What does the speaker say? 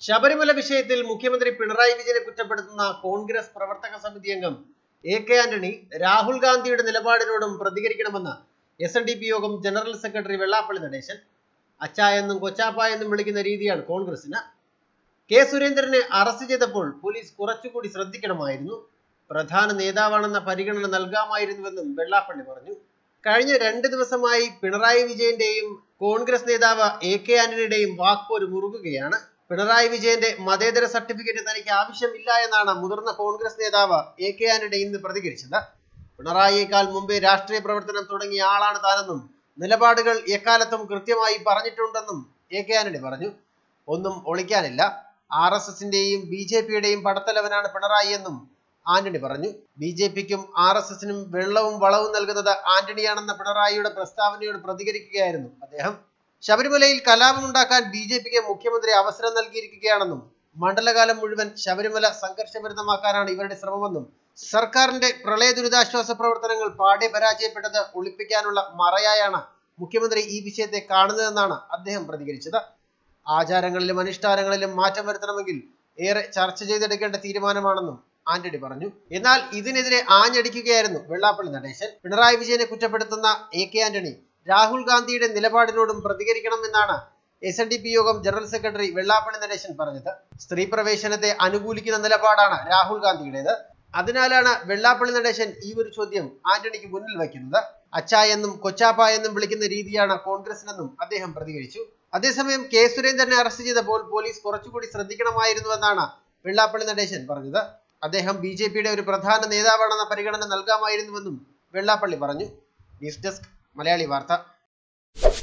ശബരിമല വിഷയത്തിൽ മുഖ്യമന്ത്രി പിണറായി വിജയനെ കുറ്റപ്പെടുത്തുന്ന കോൺഗ്രസ് പ്രവർത്തക സമിതി അംഗം AK ആന്റണി രാഹുൽ ഗാന്ധിയുടെ നിലപാടിനോടും പ്രതികരിക്കണമെന്ന് SNDP യോഗം ജനറൽ സെക്രട്ടറി വെള്ളാപ്പള്ളി നടേശൻ. അച്ചായെന്നും കൊച്ചാപ്പായെന്നും വിളിക്കുന്ന രീതിയാണ് കോൺഗ്രസിന്. കെ സുരേന്ദ്രനെ അറസ്റ്റ് ചെയ്തപ്പോൾ പോലീസ് കുറച്ചുകൂടി ശ്രദ്ധിക്കണമായിരുന്നു. പ്രധാന നേതാവാണെന്ന പരിഗണന നൽകാമായിരുന്നുവെന്നും വെള്ളാപ്പള്ളി പറഞ്ഞു. കഴിഞ്ഞ 2 ദിവസമായി പിണറായി വിജയന്റെയും കോൺഗ്രസ് നേതാവ് AK ആന്റണിയുടെയും വാക്പോര് മുറുകുകയാണ്. പിണറായി വിജയന്റെ മതേതര സർട്ടിഫിക്കറ്റ് തനിക്ക് ആവശ്യമില്ല എന്നാണ് മുതിർന്ന കോൺഗ്രസ് നേതാവ് AK ആന്റണി ഇന്ന് പ്രതികരിച്ചത്. പിണറായിയേക്കാൾ മുമ്പേ രാഷ്ട്രീയ പ്രവർത്തനം തുടങ്ങിയ ആളാണ് താനെന്നും നിലപാടുകൾ എക്കാലത്തും കൃത്യമായി പറഞ്ഞിട്ടുണ്ടെന്നും AK ആന്റണി പറഞ്ഞു. ഒന്നും ഒളിക്കാനില്ല. RSSന്റെയും BJPയുടെയും പടത്തലവനാണ് പിണറായി എന്നും ആന്റണി പറഞ്ഞു. BJPക്കും RSSനും വെള്ളവും വളവും നൽകുന്നത് ആന്റണിയാണെന്ന പിണറായിയുടെ പ്രസ്താവനയോട് പ്രതികരിക്കുകയായിരുന്നു അദ്ദേഹം. ശബരിമലയിൽ കലാപമുണ്ടാക്കാൻ BJPക്ക് മുഖ്യമന്ത്രി അവസരം നൽകിയിരിക്കുകയാണെന്നും മണ്ഡലകാലം മുഴുവൻ ശബരിമല സംഘർഷഭരിതമാക്കാനാണ് ഇവരുടെ ശ്രമമെന്നും സർക്കാരിന്റെ പ്രളയ ദുരിതാശ്വാസ പ്രവർത്തനങ്ങൾ പാടെ പരാജയപ്പെട്ടത് ഒളിപ്പിക്കാനുള്ള മറയായാണ് മുഖ്യമന്ത്രി ഈ വിഷയത്തെ കാണുന്നതെന്നാണ് അദ്ദേഹം പ്രതികരിച്ചത്. ആചാരങ്ങളിലും അനുഷ്ഠാനങ്ങളിലും മാറ്റം വരുത്തണമെങ്കിൽ ഏറെ ചർച്ച ചെയ്തെടുക്കേണ്ട തീരുമാനമാണെന്നും ആന്റണി പറഞ്ഞു. എന്നാൽ ഇതിനെതിരെ ആഞ്ഞടിക്കുകയായിരുന്നു വെള്ളാപ്പള്ളി നടേശൻ. പിണറായി വിജയനെ കുറ്റപ്പെടുത്തുന്ന AK ആന്റണി രാഹുൽ ഗാന്ധിയുടെ നിലപാടിനോടും പ്രതികരിക്കണമെന്നാണ് SNDP യോഗം ജനറൽ സെക്രട്ടറി വെള്ളാപ്പള്ളി നടേശൻ പറഞ്ഞത്. സ്ത്രീ പ്രവേശനത്തെ അനുകൂലിക്കുന്ന നിലപാടാണ് രാഹുൽ ഗാന്ധിയുടേത്. അതിനാലാണ് വെള്ളാപ്പള്ളി നടേശൻ ഈ ഒരു ചോദ്യം ആന്റണിക്ക് മുന്നിൽ വയ്ക്കുന്നത്. അച്ചായെന്നും കൊച്ചാപ്പായെന്നും വിളിക്കുന്ന രീതിയാണ് കോൺഗ്രസിനെന്നും അദ്ദേഹം പ്രതികരിച്ചു. അതേസമയം കെ സുരേന്ദ്രനെ അറസ്റ്റ് ചെയ്തപ്പോൾ പോലീസ് കുറച്ചുകൂടി ശ്രദ്ധിക്കണമായിരുന്നുവെന്നാണ് വെള്ളാപ്പള്ളി നടേശൻ പറഞ്ഞത്. അദ്ദേഹം BJPയുടെ ഒരു പ്രധാന നേതാവാണെന്ന പരിഗണന നൽകാമായിരുന്നുവെന്നും വെള്ളാപ്പള്ളി പറഞ്ഞു. ന്യൂസ് ഡെസ്ക് മലയാളി വാർത്ത.